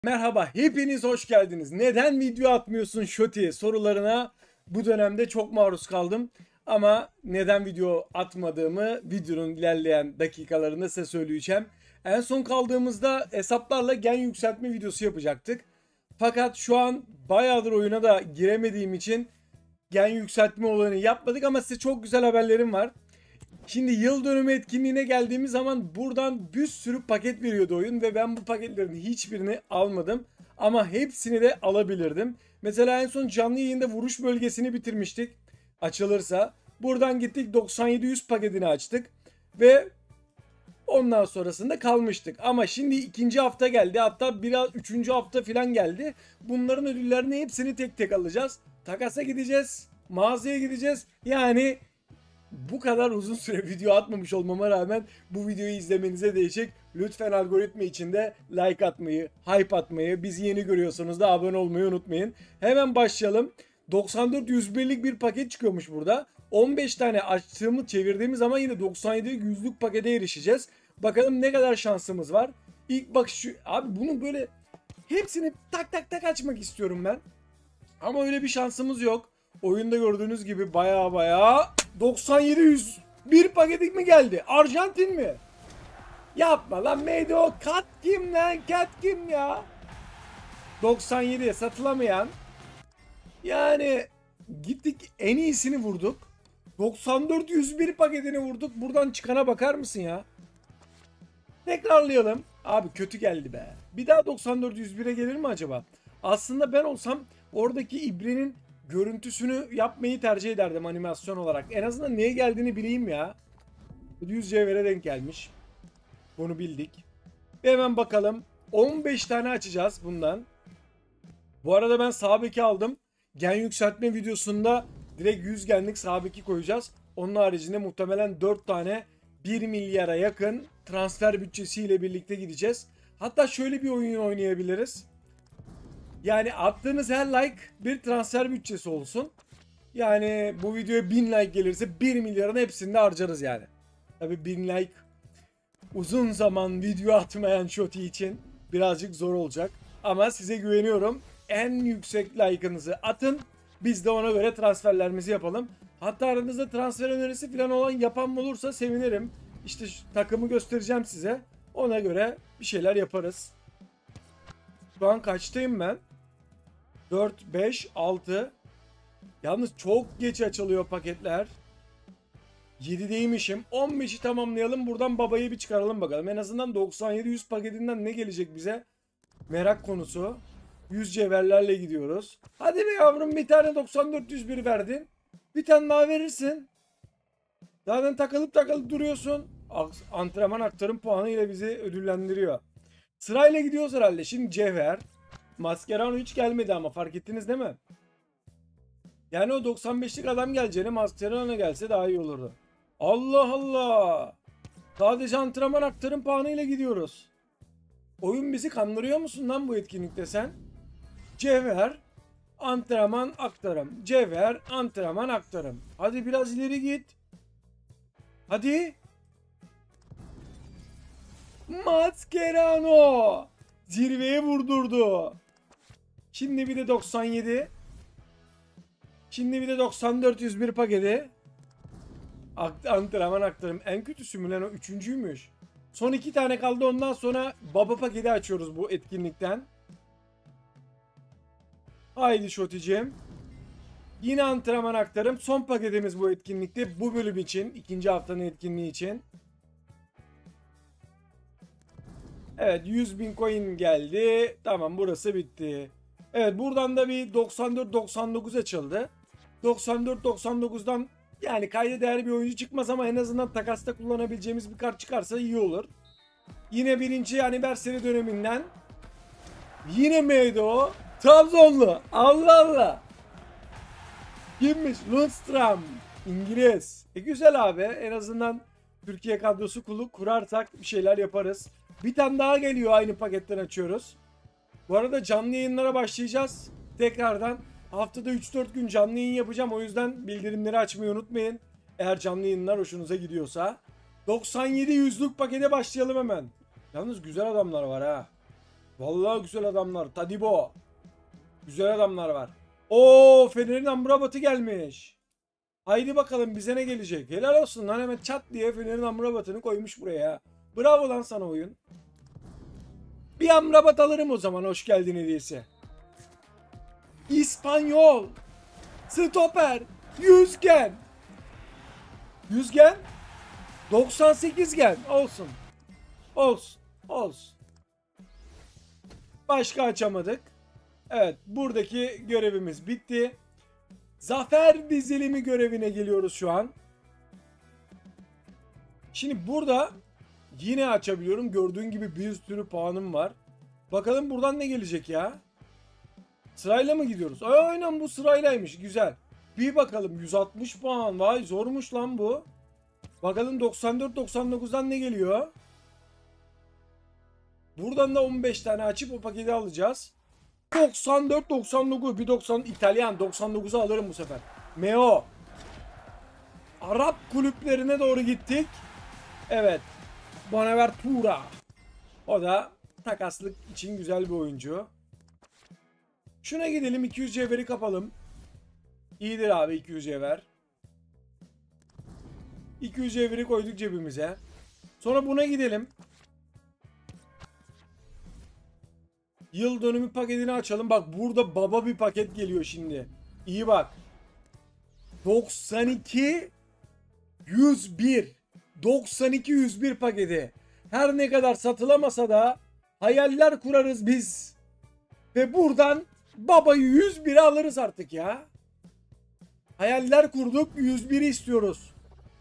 Merhaba, hepiniz hoş geldiniz. Neden video atmıyorsun Şoti sorularına bu dönemde çok maruz kaldım. Ama neden video atmadığımı videonun ilerleyen dakikalarında size söyleyeceğim. En son kaldığımızda hesaplarla gen yükseltme videosu yapacaktık. Fakat şu an bayağıdır oyuna da giremediğim için gen yükseltme olayını yapmadık ama size çok güzel haberlerim var. Şimdi yıl dönümü etkinliğine geldiğimiz zaman buradan bir sürü paket veriyordu oyun ve ben bu paketlerin hiçbirini almadım. Ama hepsini de alabilirdim. Mesela en son canlı yayında vuruş bölgesini bitirmiştik. Açılırsa. Buradan gittik 97-100 paketini açtık. Ve ondan sonrasında kalmıştık. Ama şimdi ikinci hafta geldi. Hatta biraz üçüncü hafta falan geldi. Bunların ödüllerini hepsini tek tek alacağız. Takasa gideceğiz. Mağazaya gideceğiz. Yani bu kadar uzun süre video atmamış olmama rağmen bu videoyu izlemenize değecek. Lütfen algoritma içinde like atmayı, hype atmayı, bizi yeni görüyorsanız da abone olmayı unutmayın. Hemen başlayalım. 94-101'lik bir paket çıkıyormuş burada. 15 tane açtığımı çevirdiğimiz zaman yine 97'lik 100'lük pakete erişeceğiz. Bakalım ne kadar şansımız var. İlk bakış abi bunun böyle hepsini tak tak tak açmak istiyorum ben. Ama öyle bir şansımız yok. Oyunda gördüğünüz gibi baya 97-100 bir paketik mi geldi? Arjantin mi? Yapma lan Meydo. Kat kim lan? Kat kim ya? 97'ye satılamayan. Yani gittik en iyisini vurduk. 94-101 paketini vurduk. Buradan çıkana bakar mısın ya? Tekrarlayalım. Abi kötü geldi be. Bir daha 94-101'e gelir mi acaba? Aslında ben olsam oradaki ibrenin görüntüsünü yapmayı tercih ederdim animasyon olarak. En azından neye geldiğini bileyim ya. 100 cevhere denk gelmiş. Bunu bildik. Hemen bakalım. 15 tane açacağız bundan. Bu arada ben sağ beki aldım. Gen yükseltme videosunda direkt 100 genlik sağ beki koyacağız. Onun haricinde muhtemelen 4 tane 1 milyara yakın transfer bütçesiyle birlikte gideceğiz. Hatta şöyle bir oyun oynayabiliriz. Yani attığınız her like bir transfer bütçesi olsun. Yani bu videoya 1000 like gelirse 1 milyarın hepsini de harcarız yani. Tabi 1000 like uzun zaman video atmayan Shoti için birazcık zor olacak. Ama size güveniyorum. En yüksek like'ınızı atın. Biz de ona göre transferlerimizi yapalım. Hatta aranızda transfer önerisi falan olan yapan olursa sevinirim. İşte takımı göstereceğim size. Ona göre bir şeyler yaparız. Şu an kaçtayım ben? 4, 5, 6. Yalnız çok geç açılıyor paketler. 7'deymişim. 15'i tamamlayalım. Buradan babayı bir çıkaralım bakalım. En azından 97-100 paketinden ne gelecek bize? Merak konusu. 100 cevherlerle gidiyoruz. Hadi be yavrum, bir tane 94-101 verdin. Bir tane daha verirsin. Zaten takılıp duruyorsun. Antrenman aktarım puanı ile bizi ödüllendiriyor. Sırayla gidiyoruz herhalde. Şimdi cevher. Mascherano hiç gelmedi ama fark ettiniz değil mi? Yani o 95'lik adam geleceğine Mascherano gelse daha iyi olurdu. Allah Allah. Sadece antrenman aktarım puanı ile gidiyoruz. Oyun bizi kandırıyor musun lan bu etkinlikte sen? Cevher, antrenman aktarım. Cevher, antrenman aktarım. Hadi biraz ileri git. Hadi. Mascherano. Zirveye vurdurdu. Şimdi bir de 97. Şimdi bir de 94-101 paketi. Antrenman aktarım. En kötüsü mü lan o? Üçüncüymüş. Son 2 tane kaldı, ondan sonra baba paketi açıyoruz bu etkinlikten. Haydi Şoti'cim. Yine antrenman aktarım. Son paketimiz bu etkinlikte. Bu bölüm için. İkinci haftanın etkinliği için. Evet, 100.000 coin geldi. Tamam, burası bitti. Evet, buradan da bir 94-99 açıldı. 94-99'dan yani kayda değer bir oyuncu çıkmaz ama en azından takasta kullanabileceğimiz bir kart çıkarsa iyi olur. Yine birinci anniversary döneminden. Yine Meydo. Trabzonlu. Allah Allah. Kimmiş? Lundstram. İngiliz. Güzel abi. En azından Türkiye kadrosu kurarsak bir şeyler yaparız. Bir tane daha geliyor, aynı paketten açıyoruz. Bu arada canlı yayınlara başlayacağız. Tekrardan haftada 3-4 gün canlı yayın yapacağım. O yüzden bildirimleri açmayı unutmayın. Eğer canlı yayınlar hoşunuza gidiyorsa. 97-100'lük pakete başlayalım hemen. Yalnız güzel adamlar var ha. Vallahi güzel adamlar. Tadibo. Güzel adamlar var. Oo, Fener'in Amrabat'ı gelmiş. Haydi bakalım bize ne gelecek. Helal olsun lan, hemen çat diye Fener'in Amrabat'ını koymuş buraya. Bravo lan sana oyun. Bir Amrabat alırım o zaman, hoş geldin hediyesi. İspanyol. Stoper. 100 gen. 100 gen. 98 gen. Olsun. Olsun. Olsun. Başka açamadık. Evet, buradaki görevimiz bitti. Zafer dizilimi görevine geliyoruz şu an. Şimdi burada yine açabiliyorum. Gördüğün gibi bir sürü puanım var. Bakalım buradan ne gelecek ya? Sırayla mı gidiyoruz? Aynen, bu sıraylaymış. Güzel. Bir bakalım, 160 puan. Vay, zormuş lan bu. Bakalım 94-99'dan ne geliyor? Buradan da 15 tane açıp o paketi alacağız. 94-99. Bir 90 İtalyan. 99'u alırım bu sefer. Meo. Arap kulüplerine doğru gittik. Evet. Bonaventura. O da takaslık için güzel bir oyuncu. Şuna gidelim, 200 cevheri kapalım. İyidir abi 200 cevher. 200 cevheri koyduk cebimize. Sonra buna gidelim. Yıl dönümü paketini açalım. Bak burada baba bir paket geliyor şimdi. İyi bak. 92 101. 92 101 paketi. Her ne kadar satılamasa da hayaller kurarız biz. Ve buradan babayı 101'e alırız artık ya. Hayaller kurduk, 101'i istiyoruz.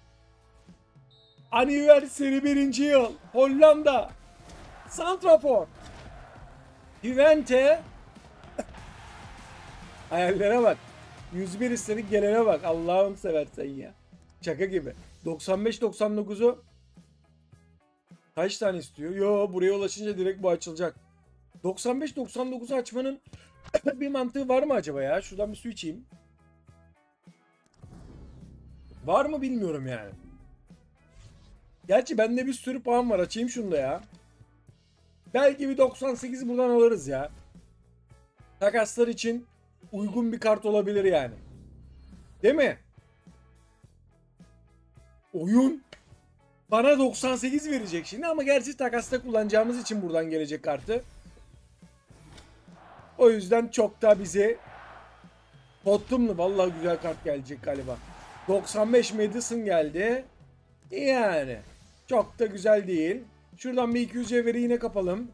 Anniversary 1. yıl. Hollanda. Santrafor. Twente. Hayallere bak. 101 istedik, gelene bak. Allah'ım seversen ya. Şaka gibi. 95-99'u kaç tane istiyor? Yo, buraya ulaşınca direkt bu açılacak. 95-99'u açmanın bir mantığı var mı acaba ya? Şuradan bir su içeyim. Var mı bilmiyorum yani. Gerçi bende bir sürü puan var. Açayım şunu da ya. Belki bir 98 buradan alırız ya. Takaslar için uygun bir kart olabilir yani. Değil mi? Oyun bana 98 verecek şimdi ama gerçi takasta kullanacağımız için buradan gelecek kartı. O yüzden çok da bize Tottenham'lı vallahi güzel kart gelecek galiba. 95 Madison geldi. Yani çok da güzel değil. Şuradan bir 200 cevheri yine kapalım.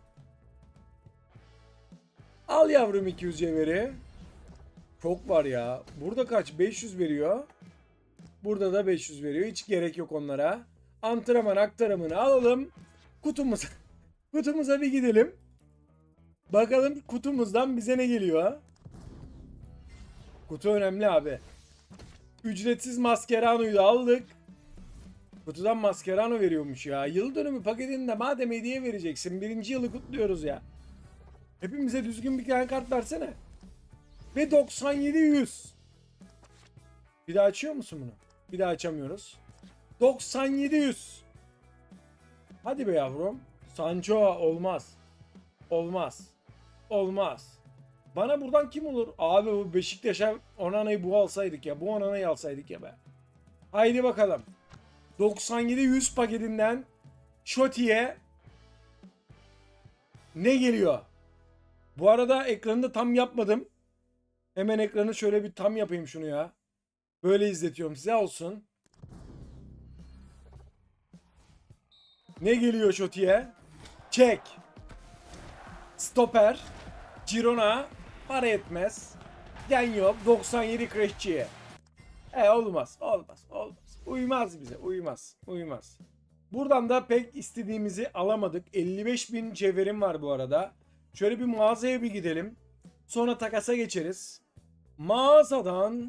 Al yavrum 200 cevheri. Çok var ya. Burada kaç? 500 veriyor. Burada da 500 veriyor. Hiç gerek yok onlara. Antrenman aktarımını alalım. Kutumuza, kutumuza bir gidelim. Bakalım kutumuzdan bize ne geliyor. Kutu önemli abi. Ücretsiz Mascherano'yu da aldık. Kutudan Mascherano veriyormuş ya. Yıl dönümü paketinde madem hediye vereceksin. 1. yılı kutluyoruz ya. Hepimize düzgün bir tane kart versene. Ve 97-100. Bir daha açıyor musun bunu? Bir daha açamıyoruz. 97-100. Hadi be yavrum. Sancho olmaz. Olmaz. Olmaz. Bana buradan kim olur? Abi bu Beşiktaş'a Onana'yı bu alsaydık ya. Bu Onana'yı alsaydık ya be. Haydi bakalım. 97-100 paketinden Şoti'ye ne geliyor? Bu arada ekranı da tam yapmadım. Hemen ekranı şöyle bir tam yapayım şunu ya. Böyle izletiyorum size, olsun. Ne geliyor Şoti'ye? Çek. Stoper. Girona. Para etmez. Gen yok. 97 Kreşçi'ye. Olmaz. Olmaz. Olmaz. Uymaz bize. Uymaz. Uymaz. Buradan da pek istediğimizi alamadık. 55.000 cevherim var bu arada. Şöyle bir mağazaya bir gidelim. Sonra takasa geçeriz. Mağazadan.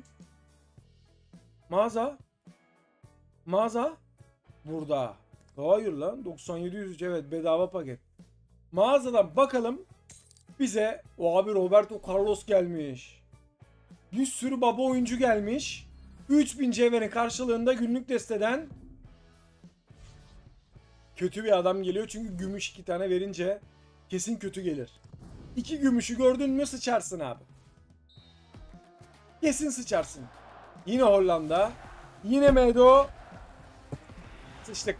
Mağaza. Burada. Hayır lan. 97.100 evet, bedava paket. Mağazadan bakalım. Bize o abi Roberto Carlos gelmiş. Bir sürü baba oyuncu gelmiş. 3000 cevherin karşılığında günlük desteden kötü bir adam geliyor. Çünkü gümüş 2 tane verince kesin kötü gelir. 2 gümüşü gördün mü sıçarsın abi. Kesin sıçarsın. Yine Hollanda. Yine Medo. Sıçtık.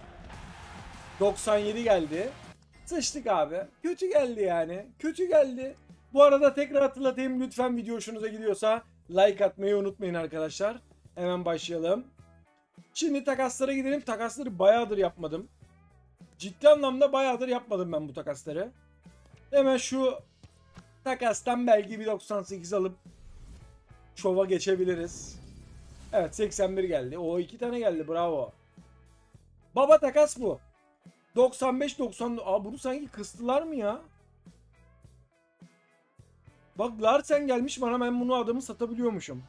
97 geldi. Sıçtık abi. Kötü geldi yani. Kötü geldi. Bu arada tekrar hatırlatayım. Lütfen video hoşunuza gidiyorsa like atmayı unutmayın arkadaşlar. Hemen başlayalım. Şimdi takaslara gidelim. Takasları bayağıdır yapmadım. Ciddi anlamda bayağıdır yapmadım ben bu takasları. Hemen şu takastan belki bir 98 alıp şova geçebiliriz. Evet 81 geldi. O 2 tane geldi. Bravo. Baba takas bu. 95-90. Aa bunu sanki kıstılar mı ya? Bak Larsen gelmiş bana, ben bunu adamı satabiliyormuşum.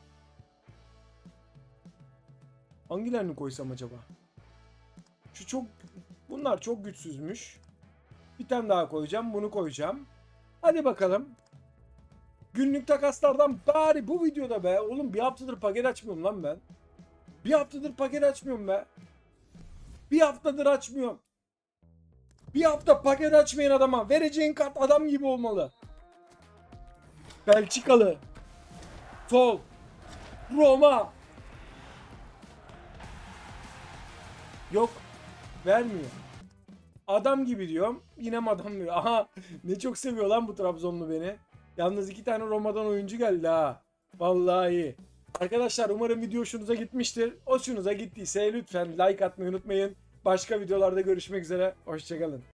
Hangilerini koysam acaba? Şu çok... Bunlar çok güçsüzmüş. Bir tane daha koyacağım. Bunu koyacağım. Hadi bakalım. Günlük takaslardan bari bu videoda be. Oğlum bir haftadır paket açmıyorum lan ben. Bir haftadır paket açmıyorum be. Bir haftadır açmıyorum. Bir hafta paket açmayan adama vereceğin kart adam gibi olmalı. Belçikalı. Sol. Roma. Yok. Vermiyor. Adam gibi diyorum. Yine mi adam diyor. Aha ne çok seviyor lan bu Trabzonlu beni. Yalnız 2 tane Roma'dan oyuncu geldi ha. Vallahi. Arkadaşlar umarım video hoşunuza gitmiştir. Hoşunuza gittiyse lütfen like atmayı unutmayın. Başka videolarda görüşmek üzere. Hoşçakalın.